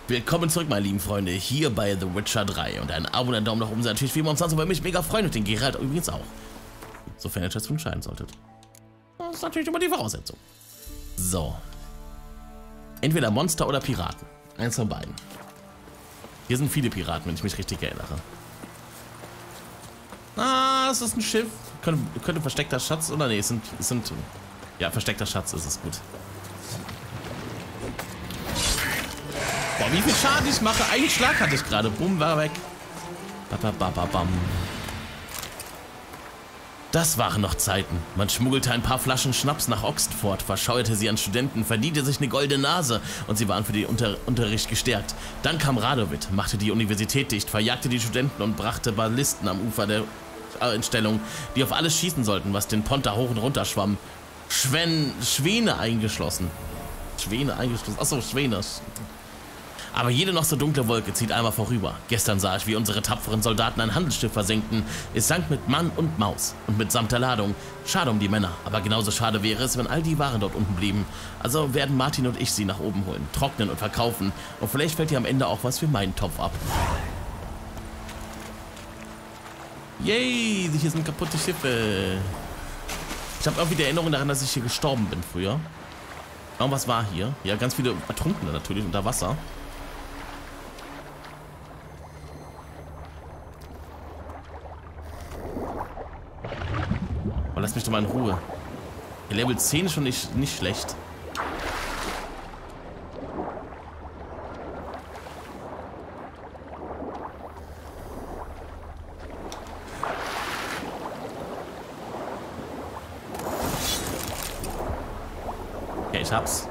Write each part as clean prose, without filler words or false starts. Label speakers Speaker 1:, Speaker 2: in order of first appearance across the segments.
Speaker 1: Willkommen zurück, meine lieben Freunde, hier bei The Witcher 3. Und ein Abo und ein Daumen nach oben sind natürlich wie immer umsonst, aber mich mega freuen und den Geralt übrigens auch. Sofern ihr das entscheiden solltet. Das ist natürlich immer die Voraussetzung. So. Entweder Monster oder Piraten. Eins von beiden. Hier sind viele Piraten, wenn ich mich richtig erinnere. Ah, es ist ein Schiff. Könnte versteckter Schatz, oder? Nee, es sind... Ja, versteckter Schatz ist es, gut. Boah, wie viel Schaden ich mache. Einen Schlag hatte ich gerade. Bumm, war weg. Bam. Das waren noch Zeiten. Man schmuggelte ein paar Flaschen Schnaps nach Oxford, verscheuerte sie an Studenten, verdiente sich eine goldene Nase und sie waren für den Unterricht gestärkt. Dann kam Radovid, machte die Universität dicht, verjagte die Studenten und brachte Ballisten am Ufer der Stellung, die auf alles schießen sollten, was den Ponta hoch und runter schwamm. Schwäne eingeschlossen. Achso, Schwäne. Aber jede noch so dunkle Wolke zieht einmal vorüber. Gestern sah ich, wie unsere tapferen Soldaten ein Handelsschiff versenkten. Es sank mit Mann und Maus und mitsamt der Ladung. Schade um die Männer, aber genauso schade wäre es, wenn all die Waren dort unten blieben. Also werden Martin und ich sie nach oben holen, trocknen und verkaufen. Und vielleicht fällt ihr am Ende auch was für meinen Topf ab. Yay, hier sind kaputte Schiffe. Ich habe irgendwie die Erinnerung daran, dass ich hier gestorben bin früher. Irgendwas war hier. Ja, ganz viele Ertrunkene natürlich unter Wasser. Oh, lass mich doch mal in Ruhe. Level 10 ist schon nicht schlecht. Okay, ich hab's.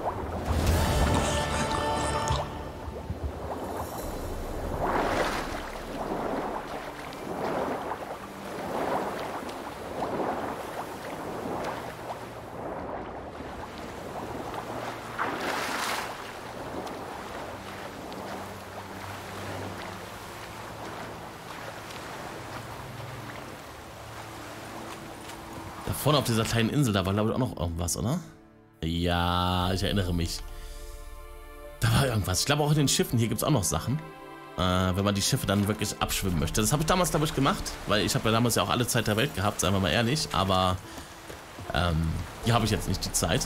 Speaker 1: Da vorne auf dieser kleinen Insel, da war glaube ich auch noch irgendwas, oder? Ja, ich erinnere mich. Da war irgendwas. Ich glaube auch in den Schiffen, hier gibt es auch noch Sachen. Wenn man die Schiffe dann wirklich abschwimmen möchte. Das habe ich damals, glaube ich, gemacht. Weil ich habe ja damals ja auch alle Zeit der Welt gehabt, seien wir mal ehrlich. Aber hier habe ich jetzt nicht die Zeit.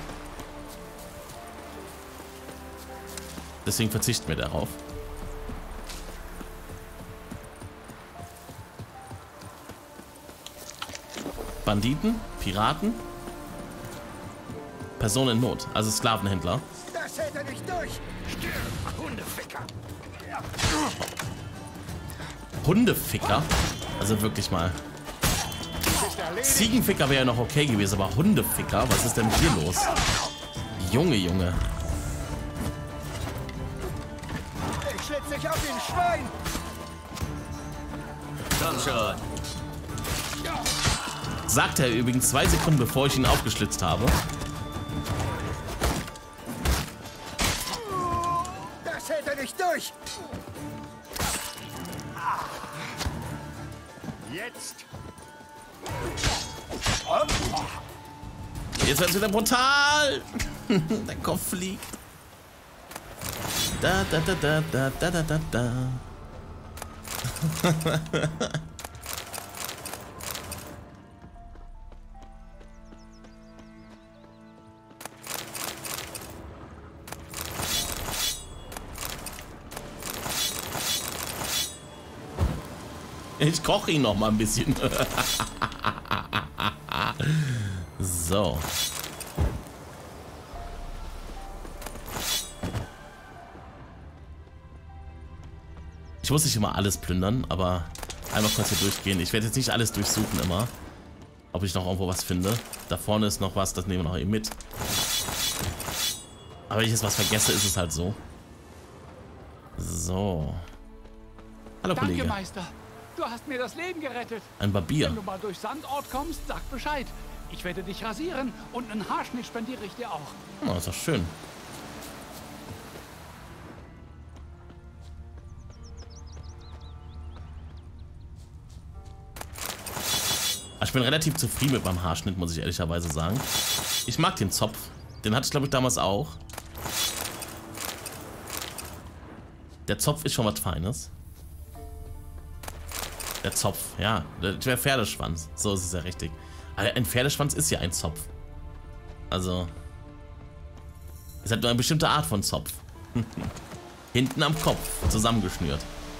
Speaker 1: Deswegen verzichten wir darauf. Banditen, Piraten, Personen in Not, also Sklavenhändler.
Speaker 2: Das hält er nicht durch. Stirb, Hundeficker.
Speaker 1: Hundeficker? Also wirklich mal. Ziegenficker wäre ja noch okay gewesen, aber Hundeficker? Was ist denn hier los? Junge.
Speaker 2: Ich schlitze dich auf den Schwein.
Speaker 3: Komm schon.
Speaker 1: Sagte er übrigens 2 Sekunden, bevor ich ihn aufgeschlitzt habe.
Speaker 2: Das hält er nicht durch. Jetzt.
Speaker 1: Jetzt wird es wieder brutal. Der Kopf fliegt. Da. Ich koche ihn noch mal ein bisschen. So. Ich muss nicht immer alles plündern, aber einmal kurz hier durchgehen. Ich werde jetzt nicht alles durchsuchen immer. Ob ich noch irgendwo was finde. Da vorne ist noch was, das nehmen wir noch eben mit. Aber wenn ich jetzt was vergesse, ist es halt so. So. Hallo,
Speaker 4: Danke,
Speaker 1: Kollege.
Speaker 4: Meister. Du hast mir das Leben gerettet.
Speaker 1: Ein Barbier.
Speaker 4: Wenn du mal durch Sandort kommst, sag Bescheid. Ich werde dich rasieren und einen Haarschnitt spendiere ich dir auch.
Speaker 1: Oh, ist doch schön. Ich bin relativ zufrieden mit meinem Haarschnitt, muss ich ehrlicherweise sagen. Ich mag den Zopf. Den hatte ich, glaube ich, damals auch. Der Zopf ist schon was Feines. Der Zopf, ja. Der Pferdeschwanz. So ist es ja richtig. Aber ein Pferdeschwanz ist ja ein Zopf. Also. Es hat nur eine bestimmte Art von Zopf. Hinten am Kopf, zusammengeschnürt.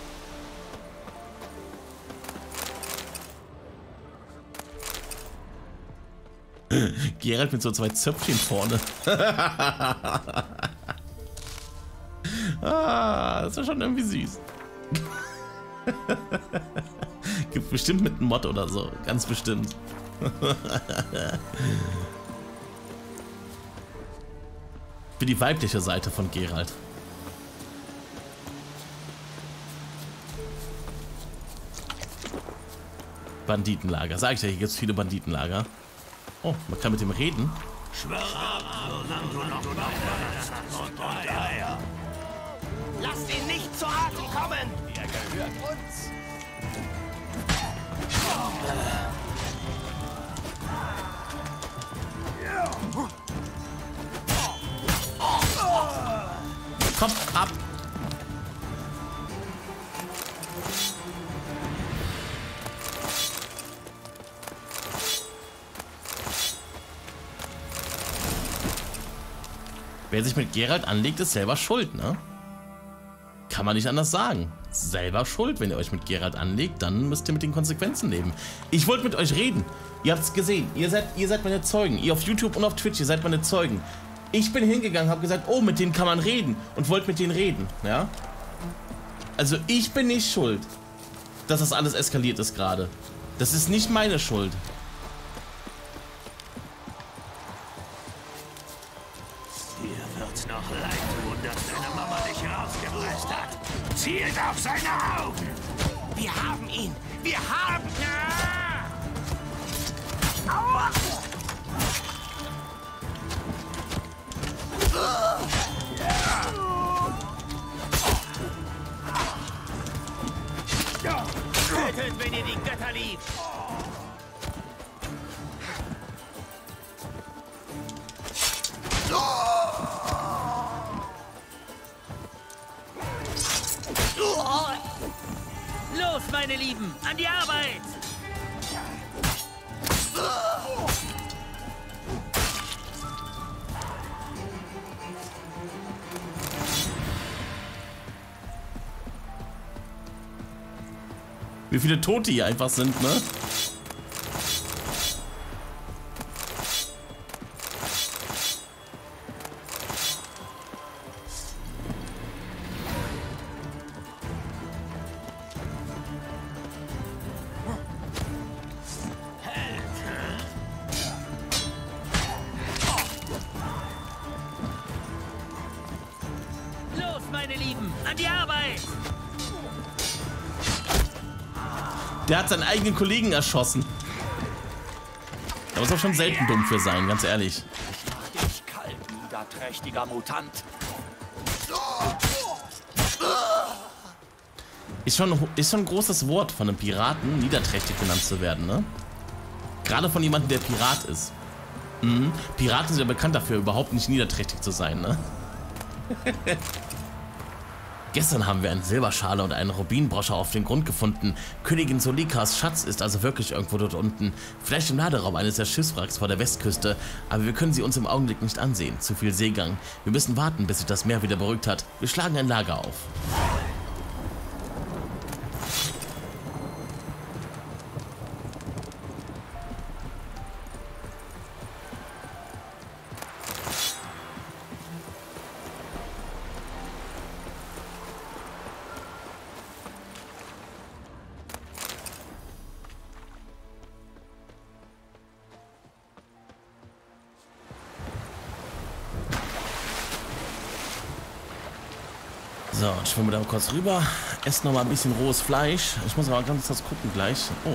Speaker 1: Geralt mit so 2 Zöpfchen vorne. Ah, das ist schon irgendwie süß. Gibt bestimmt mit einem Mod oder so. Ganz bestimmt. Für die weibliche Seite von Geralt. Banditenlager. Sag ich ja, hier gibt es viele Banditenlager. Oh, man kann mit dem reden.
Speaker 3: Lasst ihn nicht zu Atem kommen!
Speaker 2: Er gehört uns.
Speaker 1: Kopf ab! Wer sich mit Geralt anlegt, ist selber schuld, ne? Kann man nicht anders sagen. Selber schuld, wenn ihr euch mit Geralt anlegt, dann müsst ihr mit den Konsequenzen leben. Ich wollte mit euch reden. Ihr habt es gesehen. Ihr seid meine Zeugen. Ihr auf YouTube und auf Twitch, ihr seid meine Zeugen. Ich bin hingegangen, habe gesagt, oh, mit denen kann man reden und wollte mit denen reden, ja? Also ich bin nicht schuld, dass das alles eskaliert ist gerade. Das ist nicht meine Schuld.
Speaker 3: Dir wird's noch leid tun, dass deine Mama dich rausgepresst hat. Zielt auf seine Augen! Wir haben ihn! Wir haben ihn! Aua! Tötet, wenn ihr die Götter liebt! Los, meine Lieben, an die Arbeit!
Speaker 1: Wie viele Tote hier einfach sind, ne?
Speaker 3: Los, meine Lieben, an die Arbeit!
Speaker 1: Der hat seinen eigenen Kollegen erschossen. Da muss auch schon selten dumm für sein, ganz ehrlich.
Speaker 2: Ich mach dich kalt, niederträchtiger Mutant.
Speaker 1: Ist schon ein großes Wort von einem Piraten, niederträchtig genannt zu werden, ne? Gerade von jemandem, der Pirat ist. Mhm. Piraten sind ja bekannt dafür, überhaupt nicht niederträchtig zu sein, ne? Gestern haben wir eine Silberschale und einen Rubinbrosche auf dem Grund gefunden. Königin Solikas Schatz ist also wirklich irgendwo dort unten. Vielleicht im Laderaum eines der Schiffswracks vor der Westküste. Aber wir können sie uns im Augenblick nicht ansehen. Zu viel Seegang. Wir müssen warten, bis sich das Meer wieder beruhigt hat. Wir schlagen ein Lager auf. So, schwimmen wir da kurz rüber. Essen noch mal ein bisschen rohes Fleisch. Ich muss aber ganz kurz gucken gleich. Oh.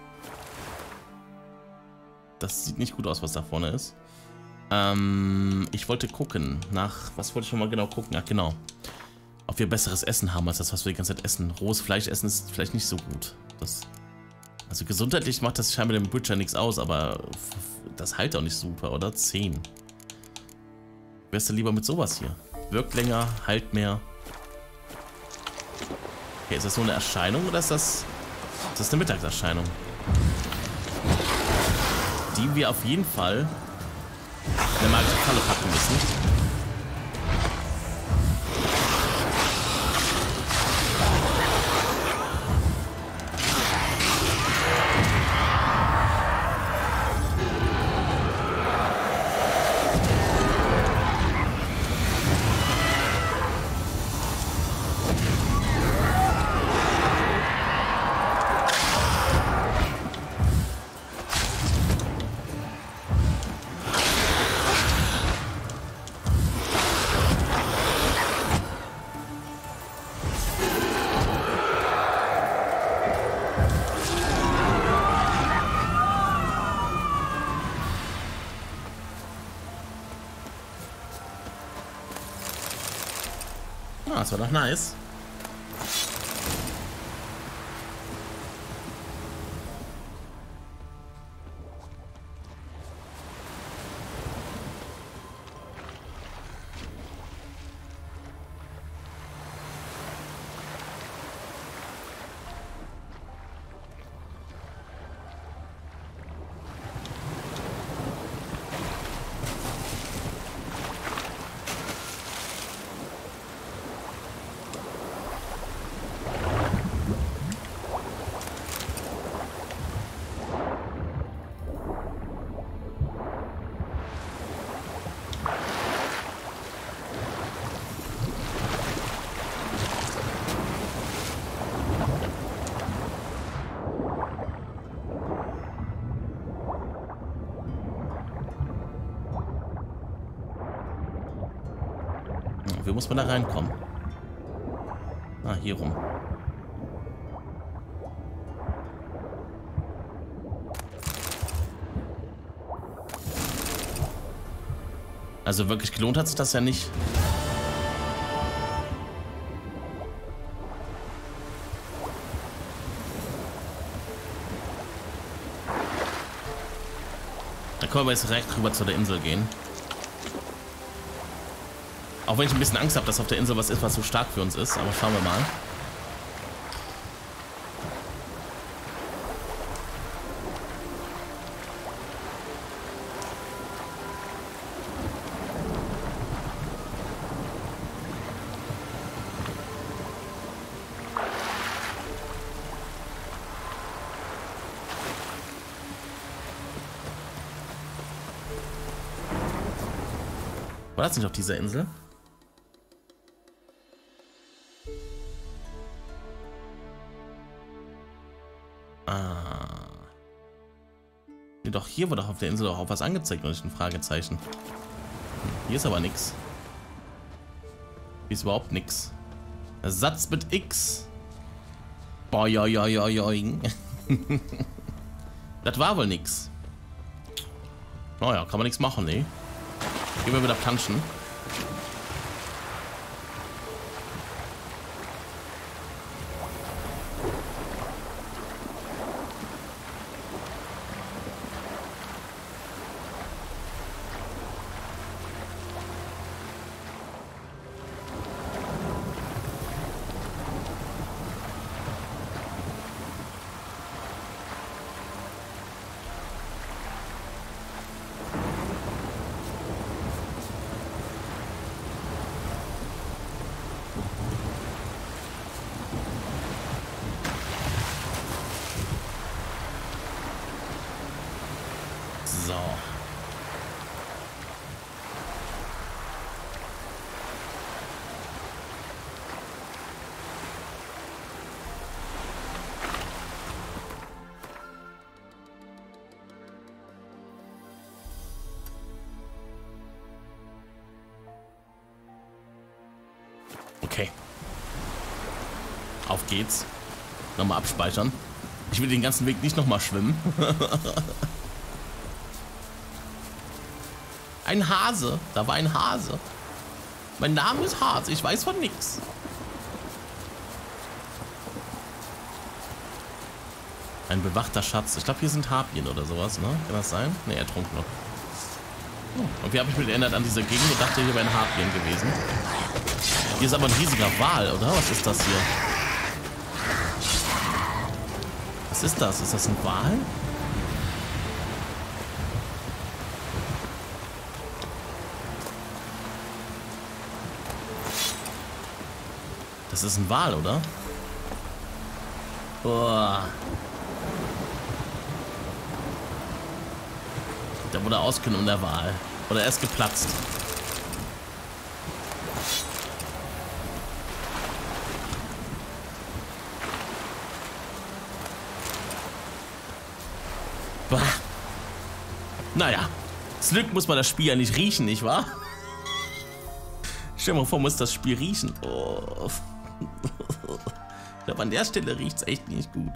Speaker 1: Das sieht nicht gut aus, was da vorne ist. Ich wollte gucken nach... Was wollte ich schon mal genau gucken? Ach, genau. Ob wir besseres Essen haben, als das, was wir die ganze Zeit essen. Rohes Fleisch essen ist vielleicht nicht so gut. Also gesundheitlich macht das scheinbar dem Butcher nichts aus, aber das heilt auch nicht super, oder? 10. Wärst du lieber mit sowas hier? Wirkt länger, heilt mehr. Okay, ist das so eine Erscheinung oder ist das eine Mittagserscheinung? Die wir auf jeden Fall in eine magische Falle packen müssen. Ah, das war doch nice. Wie muss man da reinkommen? Ah, hier rum. Also wirklich gelohnt hat sich das ja nicht. Da können wir jetzt direkt rüber zu der Insel gehen. Auch wenn ich ein bisschen Angst habe, dass auf der Insel was ist, was so stark für uns ist. Aber schauen wir mal. War das nicht auf dieser Insel? Nee, doch, hier wurde doch auf der Insel auch was angezeigt und nicht ein Fragezeichen. Hier ist aber nichts. Hier ist überhaupt nichts. Satz mit X. Boah, ja. Das war wohl nix. Naja, kann man nichts machen, ne? Gehen wir wieder planschen. So. Okay. Auf geht's. Nochmal abspeichern. Ich will den ganzen Weg nicht nochmal schwimmen. Ein Hase. Da war ein Hase. Mein Name ist Hase. Ich weiß von nix. Ein bewachter Schatz. Ich glaube, hier sind Harpien oder sowas, ne? Kann das sein? Ne, er trunk noch. Oh, und wie habe ich mich erinnert an diese Gegend und dachte, hier wären Harpien gewesen. Hier ist aber ein riesiger Wal, oder? Was ist das hier? Was ist das? Ist das ein Wal? Das ist ein Wal, oder? Boah. Der wurde ausgenommen, der Wal. Oder er ist geplatzt. Bah. Naja. Zum Glück muss man das Spiel ja nicht riechen, nicht wahr? Stell dir mal vor, muss das Spiel riechen. Oh. Ich glaube, an der Stelle riecht es echt nicht gut.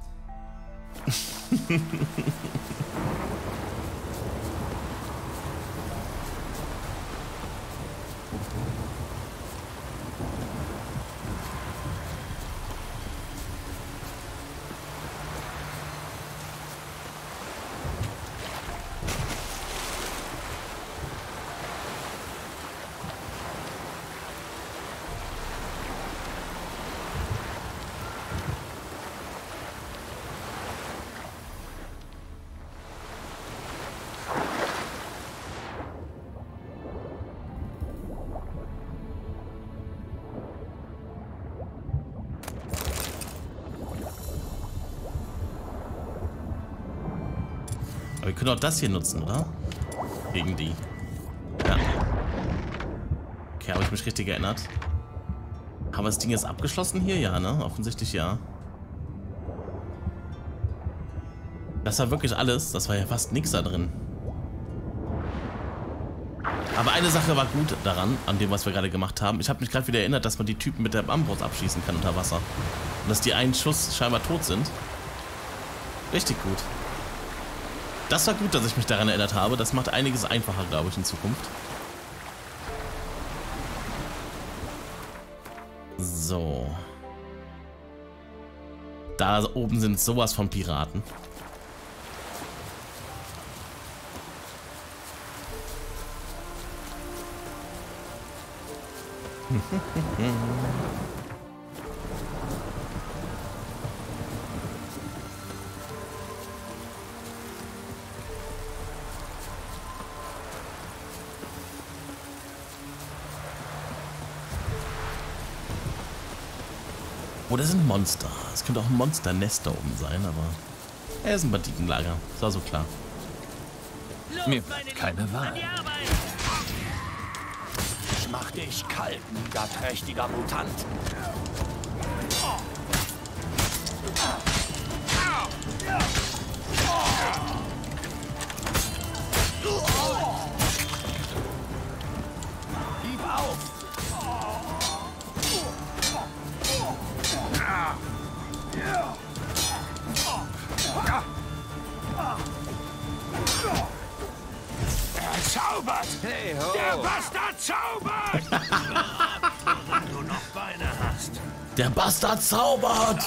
Speaker 1: Aber wir können auch das hier nutzen, oder? Gegen die. Ja. Okay, habe ich mich richtig erinnert? Haben wir das Ding jetzt abgeschlossen hier? Ja, ne? Offensichtlich ja. Das war wirklich alles. Das war ja fast nichts da drin. Aber eine Sache war gut daran, an dem, was wir gerade gemacht haben. Ich habe mich gerade wieder erinnert, dass man die Typen mit der Armbrust abschießen kann unter Wasser. Und dass die einen Schuss scheinbar tot sind. Richtig gut. Das war gut, dass ich mich daran erinnert habe. Das macht einiges einfacher, glaube ich, in Zukunft. So. Da oben sind sowas von Piraten. Oh, das sind Monster. Es könnte auch ein Monsternest da oben sein, aber er ist ein Banditenlager. Das war so klar.
Speaker 4: Mir bleibt keine Wahl.
Speaker 3: Ich mach dich kalt, niederträchtiger Mutant. Gib auf! Er zaubert!
Speaker 2: Hey, ho.
Speaker 3: Der Bastard zaubert! Woran du noch Beine hast.
Speaker 1: Der Bastard zaubert!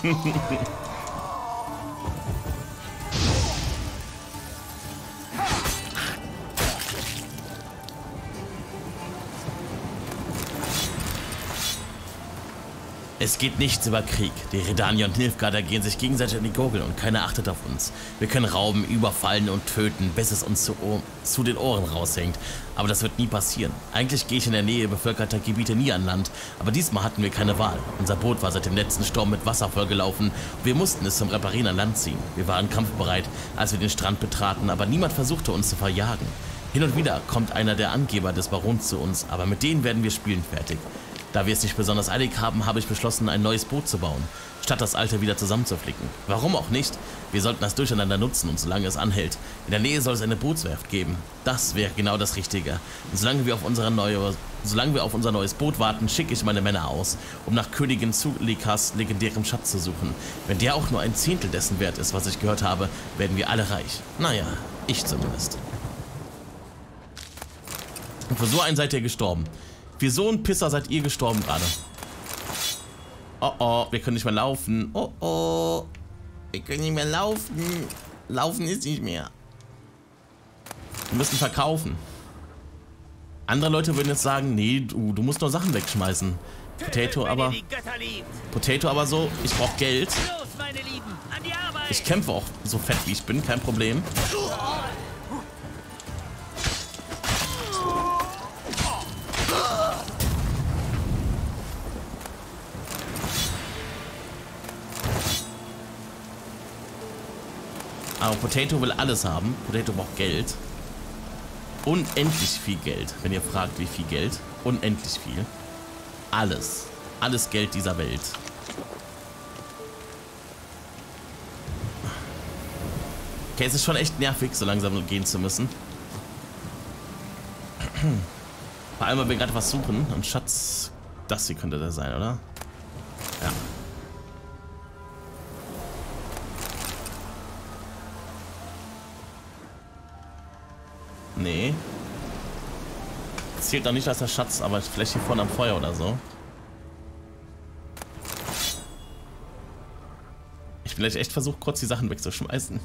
Speaker 1: Es geht nichts über Krieg. Die Redanier und Nilfgaarder gehen sich gegenseitig an die Gurgel und keiner achtet auf uns. Wir können rauben, überfallen und töten, bis es uns zu den Ohren raushängt. Aber das wird nie passieren. Eigentlich gehe ich in der Nähe bevölkerter Gebiete nie an Land, aber diesmal hatten wir keine Wahl. Unser Boot war seit dem letzten Sturm mit Wasser vollgelaufen. Wir mussten es zum Reparieren an Land ziehen. Wir waren kampfbereit, als wir den Strand betraten, aber niemand versuchte uns zu verjagen. Hin und wieder kommt einer der Angeber des Barons zu uns, aber mit denen werden wir spielen fertig. Da wir es nicht besonders eilig haben, habe ich beschlossen, ein neues Boot zu bauen, statt das alte wieder zusammenzuflicken. Warum auch nicht? Wir sollten das Durcheinander nutzen und solange es anhält. In der Nähe soll es eine Bootswerft geben. Das wäre genau das Richtige. Und solange wir auf unser neues Boot warten, schicke ich meine Männer aus, um nach Königin Zulikas legendärem Schatz zu suchen. Wenn der auch nur ein Zehntel dessen wert ist, was ich gehört habe, werden wir alle reich. Naja, ich zumindest. Und für so einen seid ihr gestorben. Für so einen Pisser seid ihr gestorben gerade. Oh oh, wir können nicht mehr laufen. Oh oh, wir können nicht mehr laufen. Laufen ist nicht mehr. Wir müssen verkaufen. Andere Leute würden jetzt sagen, nee, du musst nur Sachen wegschmeißen. Potato aber... Potato aber so, ich brauche Geld.
Speaker 3: Los, meine Lieben, an die Arbeit!
Speaker 1: Ich kämpfe auch so fett wie ich bin, kein Problem. Aber Potato will alles haben. Potato braucht Geld. Unendlich viel Geld. Wenn ihr fragt, wie viel Geld. Unendlich viel. Alles. Alles Geld dieser Welt. Okay, es ist schon echt nervig, so langsam gehen zu müssen. Vor allem, weil wir gerade was suchen. Und Schatz, das hier könnte der sein, oder? Ja. Nee. Zählt noch nicht als der Schatz, aber vielleicht hier vorne am Feuer oder so. Ich will echt versuchen, kurz die Sachen wegzuschmeißen.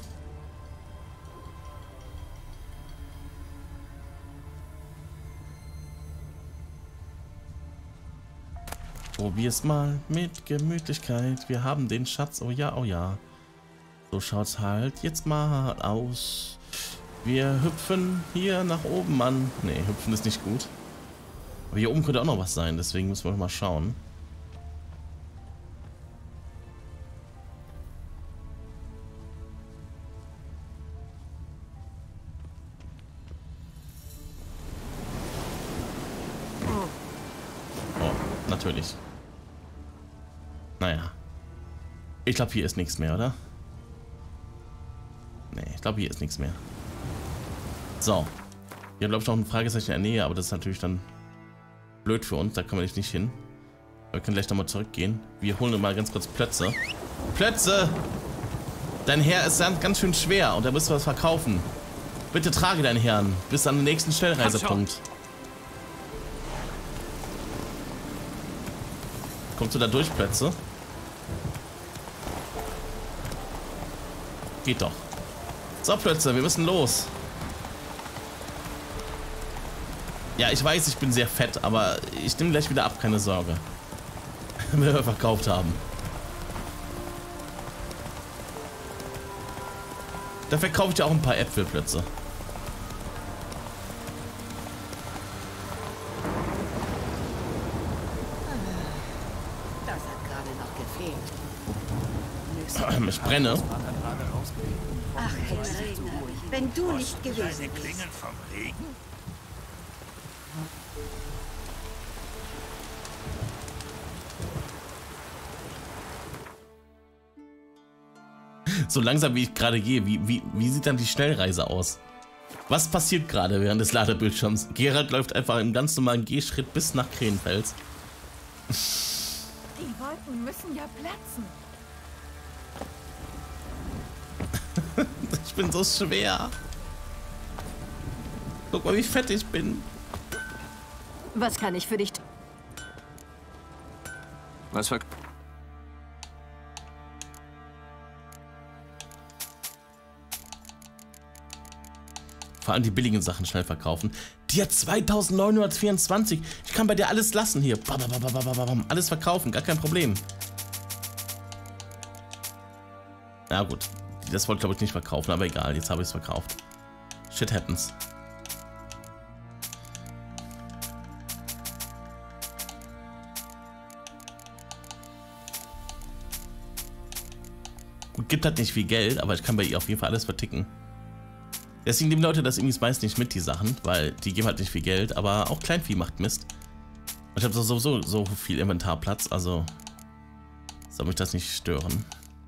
Speaker 1: Probier's mal mit Gemütlichkeit. Wir haben den Schatz. Oh ja, oh ja. So schaut's halt jetzt mal aus. Wir hüpfen hier nach oben, Mann. Ne, hüpfen ist nicht gut. Aber hier oben könnte auch noch was sein, deswegen müssen wir mal schauen. Oh, natürlich. Naja. Ich glaube, hier ist nichts mehr, oder? Ne, ich glaube, hier ist nichts mehr. So. Hier läuft noch ein Fragezeichen in der Nähe, aber das ist natürlich dann blöd für uns. Da können wir nicht hin. Wir können gleich nochmal zurückgehen. Wir holen mal ganz kurz Plötze. Plötze! Dein Herr ist ganz schön schwer und da müsst du was verkaufen. Bitte trage deinen Herrn bis an den nächsten Schnellreisepunkt. Kommst du da durch, Plötze? Geht doch. So, Plötze, wir müssen los. Ja, ich weiß, ich bin sehr fett, aber ich nehme gleich wieder ab, keine Sorge. Wenn wir verkauft haben. Da verkaufe ich ja auch ein paar Äpfelplötze.
Speaker 5: Das hat gerade noch gefehlt.
Speaker 1: Ich brenne.
Speaker 5: Ach, Henry, wenn du nicht gewesen
Speaker 3: Deine
Speaker 5: bist.
Speaker 3: Klingen vom Regen?
Speaker 1: So langsam wie ich gerade gehe, wie sieht dann die Schnellreise aus? Was passiert gerade während des Ladebildschirms? Gerald läuft einfach im ganz normalen Gehschritt bis nach Krenfels.
Speaker 6: Die Wolken müssen ja platzen.
Speaker 1: Ich bin so schwer. Guck mal, wie fett ich bin.
Speaker 6: Was kann ich für dich tun?
Speaker 7: Was für...
Speaker 1: Vor allem die billigen Sachen schnell verkaufen. Die hat 2924. Ich kann bei dir alles lassen hier. Alles verkaufen, gar kein Problem. Ja gut, das wollte ich glaube ich nicht verkaufen, aber egal, jetzt habe ich es verkauft. Shit happens. Gut, gibt halt nicht viel Geld, aber ich kann bei ihr auf jeden Fall alles verticken. Deswegen nehmen Leute das irgendwie meist nicht mit, die Sachen, weil die geben halt nicht viel Geld, aber auch Kleinvieh macht Mist. Und ich habe sowieso so viel Inventarplatz, also soll mich das nicht stören.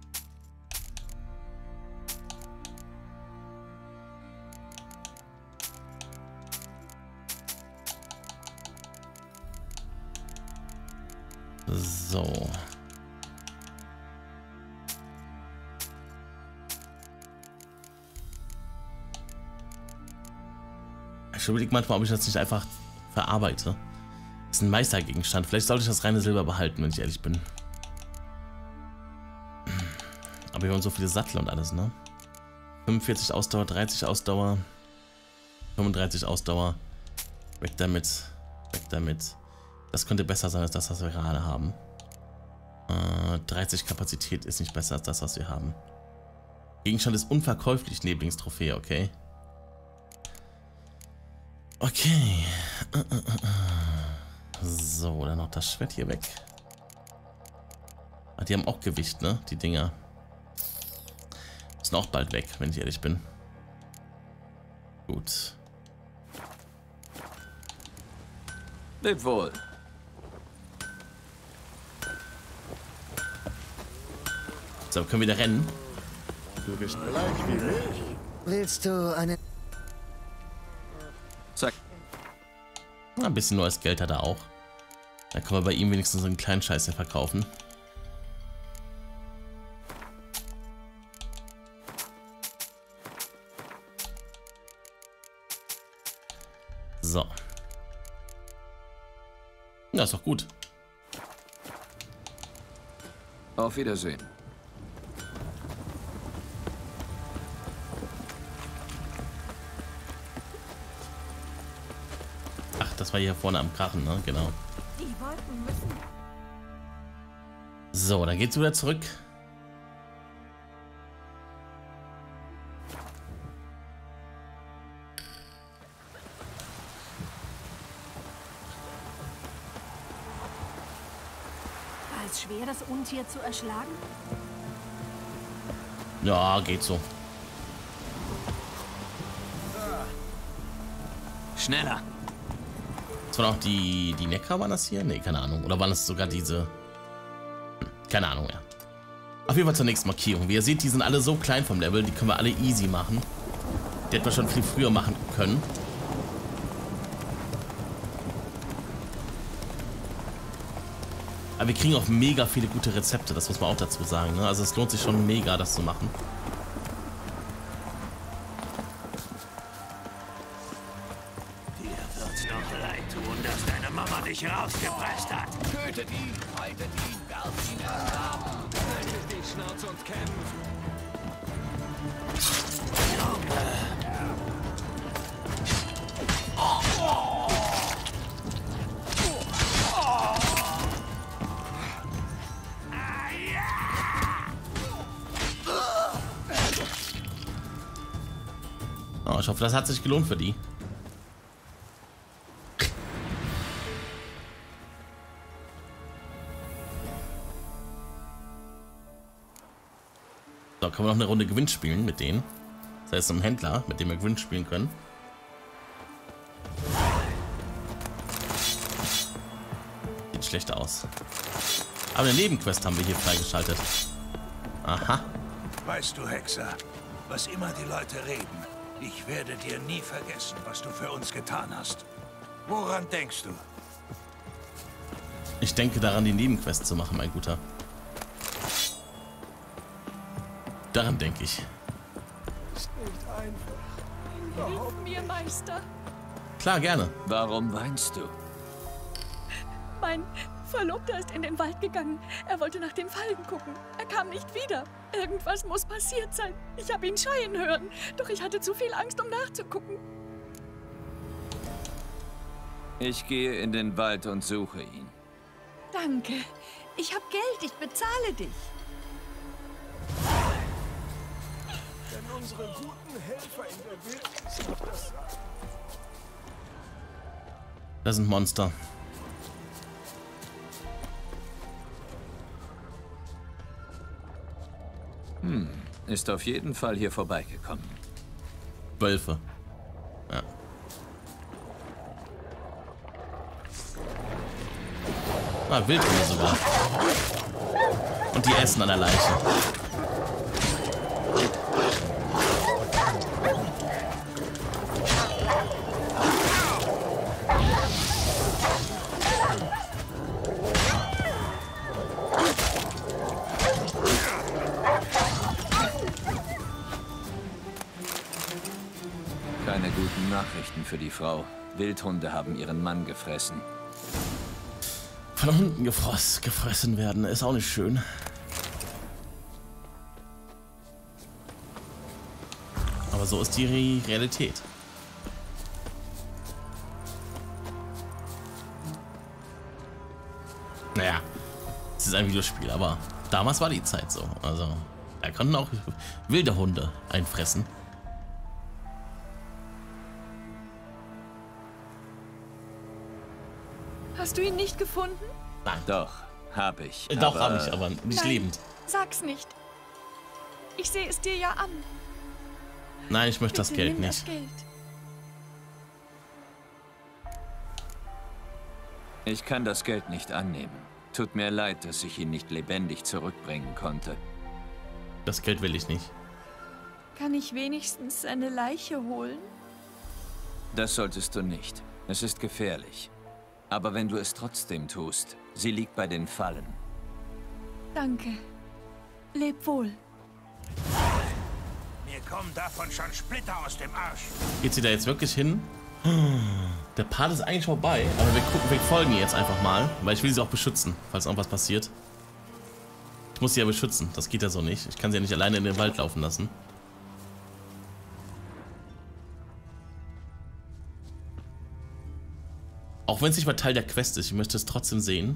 Speaker 1: So. Ich überlege manchmal, ob ich das nicht einfach verarbeite. Das ist ein Meistergegenstand. Vielleicht sollte ich das reine Silber behalten, wenn ich ehrlich bin. Aber wir haben so viele Sattel und alles, ne? 45 Ausdauer, 30 Ausdauer, 35 Ausdauer. Weg damit. Weg damit. Das könnte besser sein als das, was wir gerade haben. 30 Kapazität ist nicht besser als das, was wir haben. Gegenstand ist unverkäuflich, Lieblingstrophäe, okay. Okay. So, dann noch das Schwert hier weg. Ah, die haben auch Gewicht, ne? Die Dinger. Müssen auch bald weg, wenn ich ehrlich bin. Gut.
Speaker 7: Leb wohl.
Speaker 1: So, können wir wieder rennen?
Speaker 2: Du bist bleich wie Milch. Willst du eine...
Speaker 7: Zack.
Speaker 1: Ein bisschen neues Geld hat er auch. Da können wir bei ihm wenigstens so einen kleinen Scheiß hier verkaufen. So. Ja, ist doch gut.
Speaker 7: Auf Wiedersehen.
Speaker 1: Ach, das war hier vorne am Krachen, ne? Genau.
Speaker 6: Die Wolken müssen...
Speaker 1: So, dann geht's wieder zurück.
Speaker 6: War es schwer, das Untier zu erschlagen?
Speaker 1: Ja, geht so.
Speaker 7: Schneller.
Speaker 1: Das waren auch die Neckar, waren das hier? Ne, keine Ahnung. Oder waren das sogar diese... Keine Ahnung, ja. Auf jeden Fall zur nächsten Markierung. Wie ihr seht, die sind alle so klein vom Level, die können wir alle easy machen. Die hätten wir schon viel früher machen können. Aber wir kriegen auch mega viele gute Rezepte, das muss man auch dazu sagen, ne? Also es lohnt sich schon mega, das zu machen.
Speaker 3: Dir wird's noch leid tun, dass deine Mama dich rausgepresst hat.
Speaker 4: Tötet ihn, haltet ihn, werft ihn in den Graben. Haltet die Schnauze und kämpft.
Speaker 1: Oh, ich hoffe, das hat sich gelohnt für die. So, können wir noch eine Runde Gewinn spielen mit denen. Das heißt, ein Händler, mit dem wir Gewinn spielen können. Sieht schlechter aus. Aber eine Nebenquest haben wir hier freigeschaltet. Aha.
Speaker 8: Weißt du, Hexer, was immer die Leute reden, ich werde dir nie vergessen, was du für uns getan hast. Woran denkst du?
Speaker 1: Ich denke daran, die Nebenquest zu machen, mein Guter. Daran denke ich.
Speaker 2: Ist nicht einfach.
Speaker 6: Hilf mir, Meister.
Speaker 1: Klar, gerne.
Speaker 7: Warum weinst du?
Speaker 9: Mein Verlobter ist in den Wald gegangen. Er wollte nach den Fallen gucken. Er kam nicht wieder. Irgendwas muss passiert sein. Ich habe ihn schreien hören. Doch ich hatte zu viel Angst, um nachzugucken.
Speaker 7: Ich gehe in den Wald und suche ihn.
Speaker 9: Danke. Ich habe Geld. Ich bezahle dich.
Speaker 2: Denn unsere guten Helfer in der Wildnis auch das sagen.
Speaker 1: Das sind Monster.
Speaker 7: Ist auf jeden Fall hier vorbeigekommen.
Speaker 1: Wölfe. Ja. Ah, Wildhunde sogar. Und die essen an der Leiche.
Speaker 7: Keine guten Nachrichten für die Frau. Wildhunde haben ihren Mann gefressen.
Speaker 1: Von Hunden gefressen werden, ist auch nicht schön. Aber so ist die Realität. naja, es ist ein Videospiel, aber damals war die Zeit so. Also, da konnten auch wilde Hunde einfressen.
Speaker 9: Hast du ihn nicht gefunden?
Speaker 1: Nein.
Speaker 7: Doch, habe ich.
Speaker 1: Doch, habe ich, aber nicht
Speaker 9: Nein,
Speaker 1: lebend.
Speaker 9: Sag's nicht. Ich sehe es dir ja an.
Speaker 1: Nein, ich möchte das
Speaker 9: Bitte
Speaker 1: Geld
Speaker 9: nimm
Speaker 1: nicht.
Speaker 9: Das Geld.
Speaker 7: Ich kann das Geld nicht annehmen. Tut mir leid, dass ich ihn nicht lebendig zurückbringen konnte.
Speaker 1: Das Geld will ich nicht.
Speaker 9: Kann ich wenigstens seine Leiche holen?
Speaker 7: Das solltest du nicht. Es ist gefährlich. Aber wenn du es trotzdem tust, sie liegt bei den Fallen.
Speaker 9: Danke. Leb wohl.
Speaker 3: Mir kommen davon schon Splitter aus dem Arsch.
Speaker 1: Geht sie da jetzt wirklich hin? Der Part ist eigentlich vorbei, aber wir folgen ihr jetzt einfach mal, weil ich will sie auch beschützen, falls irgendwas passiert. Ich muss sie ja beschützen, das geht ja so nicht. Ich kann sie ja nicht alleine in den Wald laufen lassen. Auch wenn es nicht mal Teil der Quest ist, ich möchte es trotzdem sehen.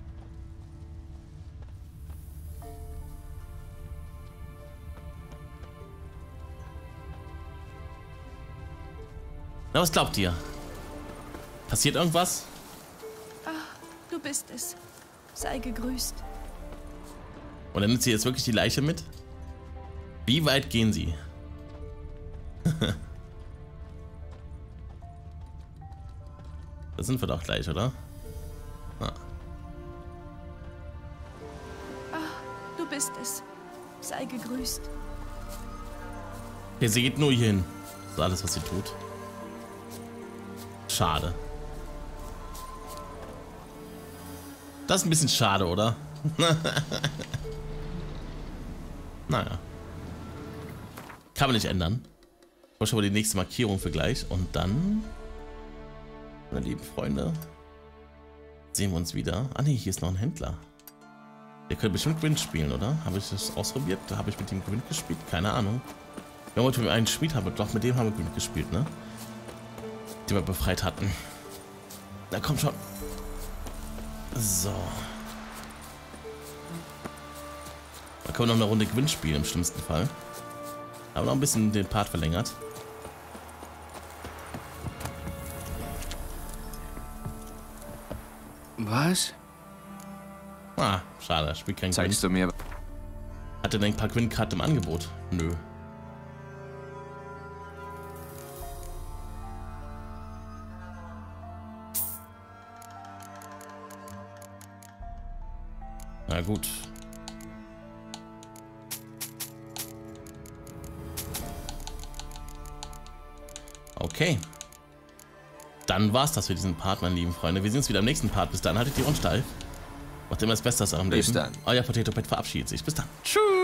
Speaker 1: Na, was glaubt ihr? Passiert irgendwas?
Speaker 9: Ach, du bist es. Sei gegrüßt.
Speaker 1: Und dann nimmt sie jetzt wirklich die Leiche mit? Wie weit gehen sie? Da sind wir doch gleich, oder? Ah.
Speaker 9: Ach, du bist es. Sei gegrüßt.
Speaker 1: Okay, sie geht nur hier hin. Das ist alles, was sie tut. Schade. Das ist ein bisschen schade, oder? Naja. Kann man nicht ändern. Ich mache schon mal die nächste Markierung für gleich. Und dann, meine lieben Freunde, sehen wir uns wieder. Ah ne, hier ist noch ein Händler. Der könnte bestimmt Gwent spielen, oder? Habe ich das ausprobiert? Habe ich mit dem Gwent gespielt? Keine Ahnung. Wir haben heute einen Schmied, doch mit dem haben wir Gwent gespielt, ne? Den wir befreit hatten. Na komm schon. So. Da können wir noch eine Runde Gwent spielen im schlimmsten Fall. Aber noch ein bisschen den Part verlängert.
Speaker 10: Was?
Speaker 1: Ah, schade, spielt kein Gwent.
Speaker 7: Zeigst du mir...
Speaker 1: Hat er denn ein paar Gwent-Karten im Angebot? Nö. Na gut. Okay. Dann war's das für diesen Part, meine lieben Freunde. Wir sehen uns wieder im nächsten Part. Bis dann, haltet die Ohren steif. Macht immer das Beste aus eurem Leben.
Speaker 7: Bis dann.
Speaker 1: Euer Potato Pet verabschiedet sich. Bis dann. Tschüss.